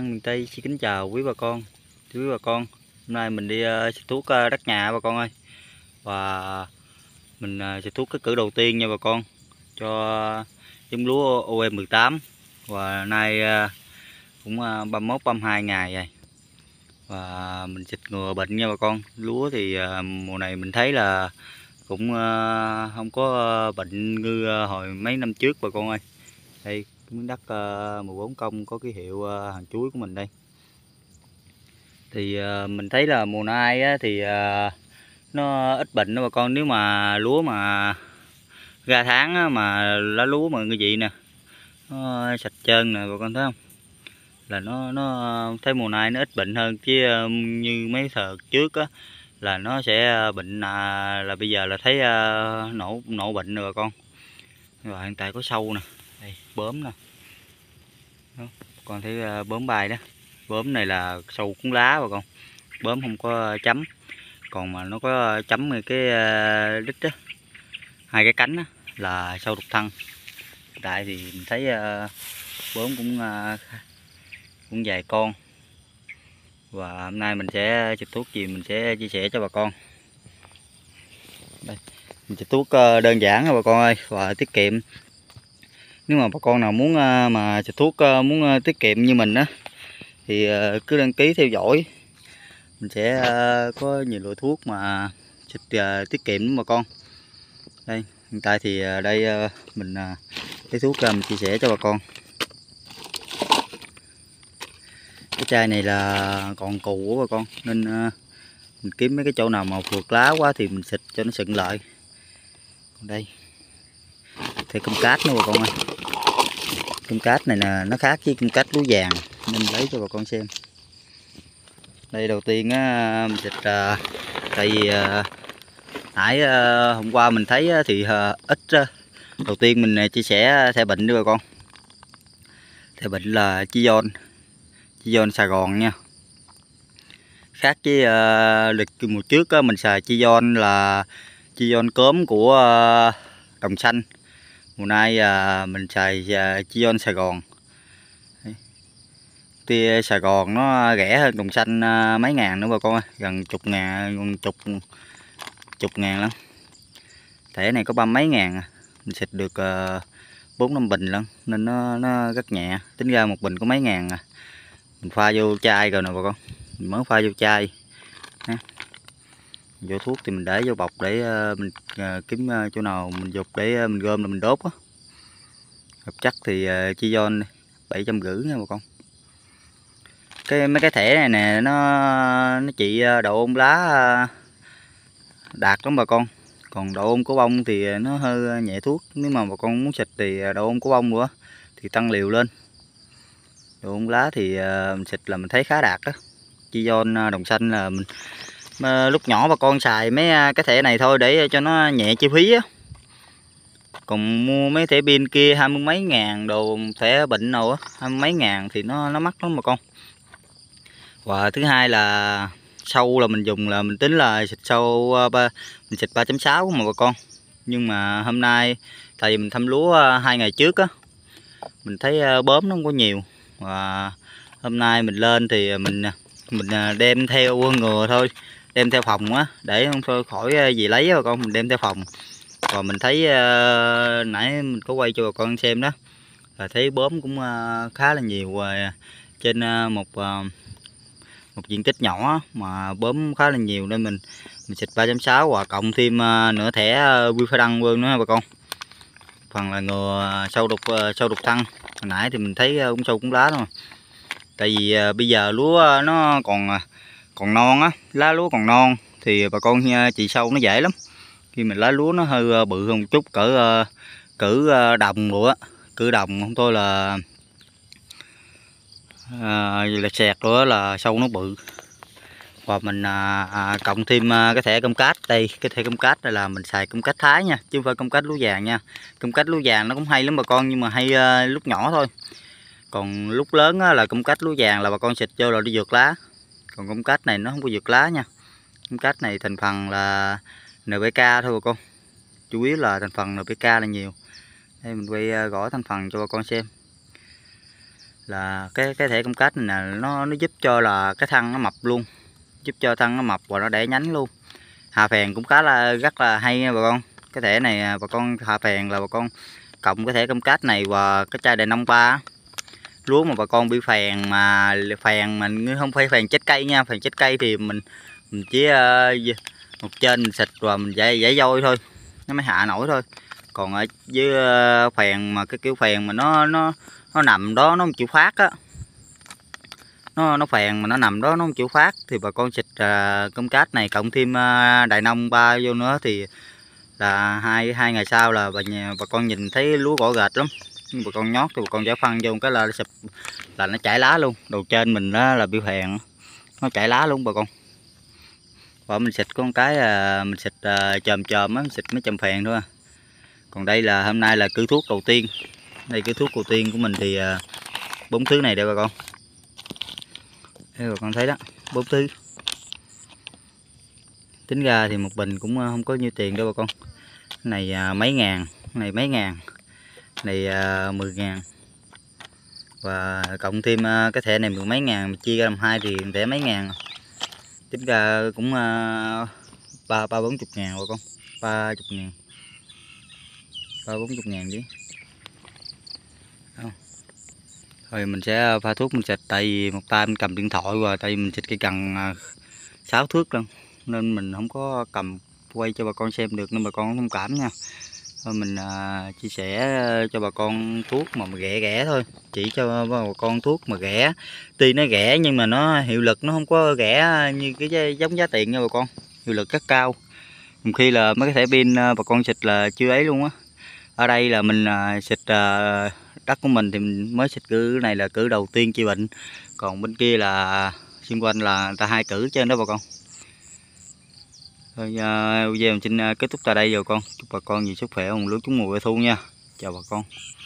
Miền Tây xin kính chào quý bà con. Quý bà con, hôm nay mình đi xịt thuốc đất nhà bà con ơi. Và mình xịt thuốc cái cử đầu tiên nha bà con, cho giống lúa OM18. Và nay cũng 31 32 ngày rồi. Và mình xịt ngừa bệnh nha bà con. Lúa thì mùa này mình thấy là cũng không có bệnh như hồi mấy năm trước bà con ơi. Đây miếng đất 14 công có ký hiệu hàng chuối của mình đây. Thì mình thấy là mùa nay á, thì nó ít bệnh đó bà con. Nếu mà lúa mà ra tháng á, mà lá lúa mà như vậy nè, nó sạch trơn nè bà con thấy không, là nó thấy mùa nay nó ít bệnh hơn. Chứ như mấy thời trước á là nó sẽ bệnh, là bây giờ là thấy nổ bệnh rồi bà con. Và hiện tại có sâu nè, đây bướm nè, con thấy bướm bay đó. Bướm này là sâu cuốn lá bà con, bướm không có chấm. Còn mà nó có chấm cái đít á, hai cái cánh á, là sâu đục thân. Tại thì mình thấy bướm cũng vài con. Và hôm nay mình sẽ xịt thuốc gì mình sẽ chia sẻ cho bà con. Đây, mình xịt thuốc đơn giản nha bà con ơi, và tiết kiệm. Nếu mà bà con nào muốn mà xịt thuốc muốn tiết kiệm như mình á, thì cứ đăng ký theo dõi. Mình sẽ có nhiều loại thuốc mà xịt tiết kiệm đúng bà con. Đây hiện tại thì đây mình lấy thuốc ra mình chia sẻ cho bà con. Cái chai này là còn cù của bà con, nên mình kiếm mấy cái chỗ nào mà phượt lá quá thì mình xịt cho nó sừng lại. Còn đây thì cơm cát nữa bà con ơi. Cơm cát này nè, nó khác với cơm cát lúa vàng nên lấy cho bà con xem. Đây đầu tiên á, mình xịt tại vì nãy hôm qua mình thấy thì ít. Đầu tiên mình chia sẻ thẻ bệnh với bà con. Thẻ bệnh là Chizon Sài Gòn nha. Khác với lịch mùa trước á, mình xài Chizon là Chizon cốm của Đồng Xanh. Mùa nay mình xài Chizon Sài Gòn. Tia Sài Gòn nó rẻ hơn Đồng Xanh mấy ngàn nữa bà con ơi, gần chục ngàn, chục ngàn lắm. Thẻ này có 30 mấy ngàn à. Mình xịt được 4-5 bình lắm nên nó rất nhẹ. Tính ra một bình có mấy ngàn à. Mình pha vô chai rồi nè bà con, mình mới pha vô chai. Vô thuốc thì mình để vô bọc để mình kiếm chỗ nào mình dục để mình gom là mình đốt á. Hợp chất thì Chizon 750 nha bà con. Mấy cái thẻ này nè nó trị độ ôn lá đạt lắm bà con. Còn độ ôn của bông thì nó hơi nhẹ thuốc. Nếu mà bà con muốn xịt thì độ ôn của bông nữa thì tăng liều lên. Độ ôn lá thì mình xịt là mình thấy khá đạt đó. Chizon Đồng Xanh là mình lúc nhỏ bà con xài mấy cái thẻ này thôi để cho nó nhẹ chi phí á. Còn mua mấy thẻ pin kia 20 mấy ngàn, đồ thẻ bệnh nào á 20 mấy ngàn thì nó mắc lắm bà con. Và thứ hai là sâu là mình dùng là mình tính là xịt sâu mình xịt 3.6 mà bà con. Nhưng mà hôm nay tại vì mình thăm lúa 2 ngày trước á, mình thấy bướm nó không có nhiều. Và hôm nay mình lên thì mình đem theo ngừa thôi, đem theo phòng á để không thôi khỏi gì lấy bà con, mình đem theo phòng. Và mình thấy nãy mình có quay cho bà con xem đó, là thấy bướm cũng khá là nhiều. Trên một diện tích nhỏ mà bướm khá là nhiều nên mình xịt 3.6 và cộng thêm nửa thẻ Bifidang nữa bà con. Phần là ngừa sâu đục thân. Hồi nãy thì mình thấy cũng sâu cũng lá thôi. Tại vì bây giờ lúa nó còn non á, lá lúa còn non thì bà con trị sâu nó dễ lắm. Khi mình lá lúa nó hơi bự hơn một chút, cỡ đồng rồi á, cỡ đồng không thôi là sẹt rồi là sâu nó bự. Và mình cộng thêm cái thẻ cơm cát. Đây cái thẻ cơm cát này là mình xài cơm cát Thái nha, chứ không phải cơm cát lúa vàng nha. Cơm cát lúa vàng nó cũng hay lắm bà con, nhưng mà hay lúc nhỏ thôi. Còn lúc lớn á, là cơm cát lúa vàng là bà con xịt vô là đi vượt lá. Còn cơm cát này nó không có vượt lá nha. Cơm cát này thành phần là NPK thôi bà con, chủ yếu là thành phần NPK là nhiều. Đây mình quay gõ thành phần cho bà con xem. là cái thể công kết này nè, nó giúp cho là cái thân nó mập luôn, giúp cho thân nó mập và nó đẻ nhánh luôn. Hạ phèn cũng rất là hay nha bà con. Cái thể này bà con hạ phèn là bà con cộng cái thể công kết này và cái chai Đại Nông 3 lúa mà bà con bị phèn mà mình không phải phèn chết cây nha. Phèn chết cây thì mình chỉ một trên mình xịt và mình giải vôi thôi, nó mới hạ nổi thôi. Còn ở với phèn mà cái kiểu phèn mà nó nằm đó nó không chịu phát á, nó phèn mà nó nằm đó nó không chịu phát thì bà con xịt công cát này cộng thêm Đại Nông 3 vô nữa thì là hai ngày sau là bà con nhìn thấy lúa gõ gệt lắm. Nhưng bà con nhót thì bà con giải phân vô cái là nó sụp, là nó chảy lá luôn. Đầu trên mình đó là bị phèn, nó chảy lá luôn bà con. Và mình xịt con cái mình xịt chòm á, mình xịt mấy chòm phèn thôi. Còn đây là hôm nay là cử thuốc đầu tiên. Đây cử thuốc đầu tiên của mình thì 4 thứ này đây bà con. Đây bà con thấy đó, 4 thứ. Tính ra thì một bình cũng không có nhiêu tiền đâu bà con. Này mấy ngàn, này mấy ngàn, này 10 ngàn. Và cộng thêm cái thẻ này mười mấy ngàn, chia ra làm 2 thì thẻ mấy ngàn. Tính ra cũng 30-40 ngàn bà con. 30 ngàn, 30-40 ngàn chứ. Rồi mình sẽ pha thuốc mình xịt, tại vì một tay mình cầm điện thoại và tay mình xịt cây cần 6 thước luôn nên mình không có cầm quay cho bà con xem được, nên bà con thông cảm nha. Thôi mình chia sẻ cho bà con thuốc mà ghẻ thôi, chỉ cho bà con thuốc mà ghẻ. Tuy nó ghẻ nhưng mà nó hiệu lực nó không có ghẻ như cái giống giá tiền nha bà con, hiệu lực rất cao. Một khi là mấy cái thẻ pin bà con xịt là chưa ấy luôn á. Ở đây là mình xịt đất của mình thì mình mới xịt cử này là cử đầu tiên chi bệnh, còn bên kia là xung quanh là người ta 2 cử trên đó bà con. Thôi video mình xin kết thúc tại đây rồi con. Chúc bà con nhiều sức khỏe, lúa trúng mùa bội thu nha. Chào bà con.